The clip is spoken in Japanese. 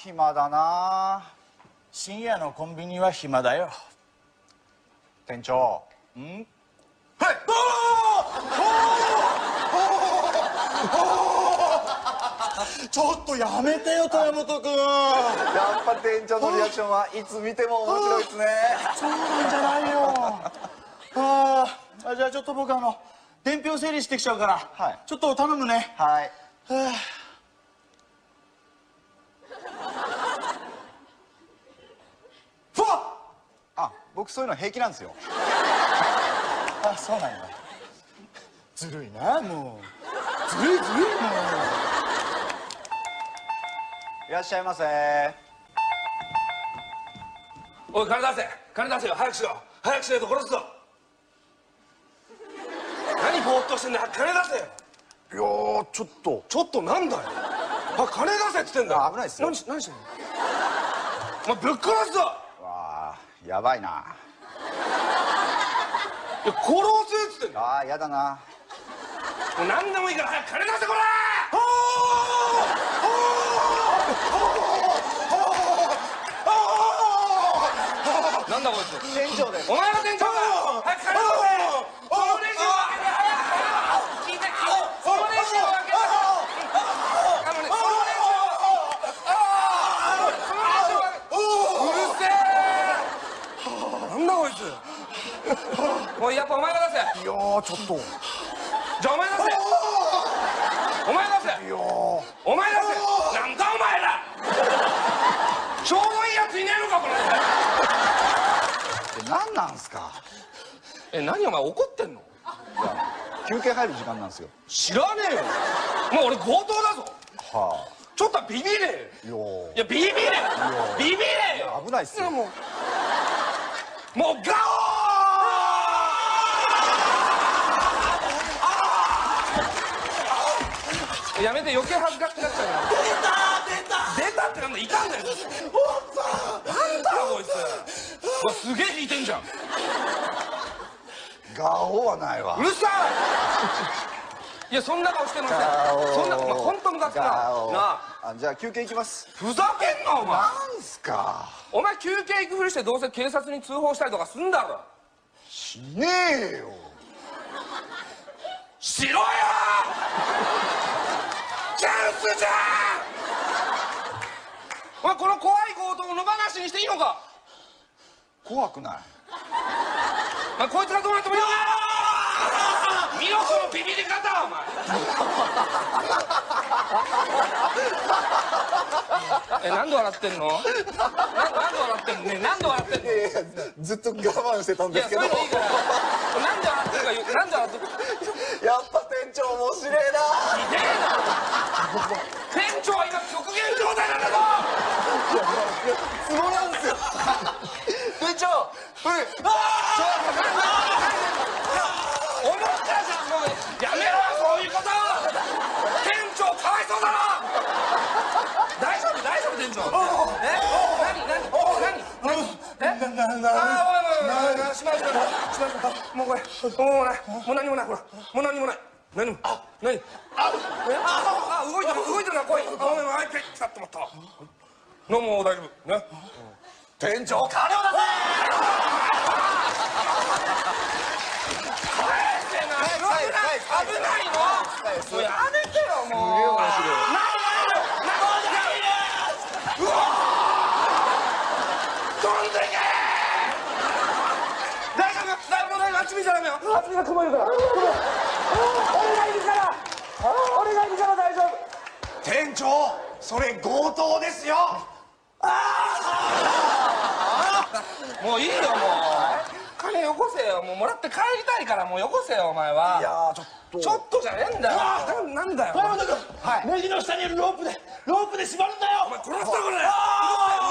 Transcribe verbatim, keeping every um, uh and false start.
暇だな。深夜のコンビニは暇だよ。店長。ん？はい。ちょっとやめてよ、豊本君。 やっぱ店長のリアクションはいつ見ても面白いですね。 そうなんじゃないよ。ああ、じゃあちょっと僕あの伝票整理してきちゃうから、はい、ちょっと頼むね。 はい。 はあ、ふわっ。 あ、僕そういうの平気なんですよ。 あ、そうなんだ。ずるいな、もう。ずるいずるいもう。 いらっしゃいませ。 おい、金出せ金出せよ、早くしろ早くしないと殺すぞ。何ぼーっとしてんだよ、金出せよ。 いやー、ちょっとちょっとなんだよ。あ、金出せって言ってんだよ。 あ、危ないっすよ。 何し何してんの。お前ぶっ殺すぞ。 わあ、やばいな。 いや、殺すっつってんだよ。 ああ、やだな。 もう何でもいいから早く金出せ、こら。なんだこいつ。 店長です。 お前が店長か。早く金出せ。そのレジを開けて。聞いて聞いて。そのレジを開けて。あのね、そのレジを。そのレジを開けて。うるせえ。なんだこいつ。もうやっぱお前が出せ。 いやー、ちょっと。 じゃあお前出せ。お前出せ。 いやー。 お前出せ。なんだお前ら。ちょうどいいやついねえのかこれ。 何なんすか。 え、何お前怒ってんの。 いや、休憩入る時間なんですよ。 知らねえよ。もう俺強盗だぞ。 はあ。 ちょっとビビれ。 いやー。 いやビビれ。ビビれよ。 危ないっすよ。 もうもうガオー。やめて、余計恥ずかしくなっちゃうよ。出た出た出たってなんだ、いたんだよ。なんだこいつ。うわ、すげえ引いてんじゃん。 ガオはないわ。 うるさい。いや、そんな顔してません。そんな、お前本当ムカつくな。なあ。 あ、じゃあ休憩行きます。 ふざけんなお前。 なんすか。 お前休憩行くふりしてどうせ警察に通報したりとかすんだろ。 しねえよ。 しろよ。チャンスじゃん。お前この怖い強盗を野放しにしていいのか。 怖くない。 お前こいつがどうなってもいいのか。見ろこのビビり方お前。え、なんで笑ってんの。な、なんで笑ってんのね。なんで笑ってんの。 いやいや、ずっと我慢してたんいや、 ですけど。 それでいいから。なんで笑ってるか言う。なんで笑ってるか。 やっぱ店長面白いな。 ひでえな。店長は今極限状態なんだぞ。 いや、ツボなんですよ。店長。はい。 思ったじゃん、もうやめろよ、そういうこと。店長かわいそうだろ。大丈夫大丈夫店長。え、何何何何。え、ああ、おいおいおいおい、しまうしまうしまう。もうこれもうない、もう何もない、ほらもう何もない。何も、あ、何、あ、え、あ、動いてる動いてるな、来い。あ、おいおい、ペッ、来たって思った。のも大丈夫ね。 店長、金を出危ないの。もうやめてよ、もう。すげえ面白い。うわー。飛んでけ。大丈夫、大丈夫、大丈夫、あっち見ちゃダメよ。あっちが雲いるから。俺がいるから。俺がいるから大丈夫。 店長、それ強盗ですよ。 もういいよ、もう。金よこせよ、もうもらって帰りたいから、もうよこせよ、お前は。 いやー、ちょっと。 ちょっとじゃねえんだよ。な、なんだよ。 豊本君、ネジの下にいるロープで、ロープで縛るんだよ。 お前殺したこれ。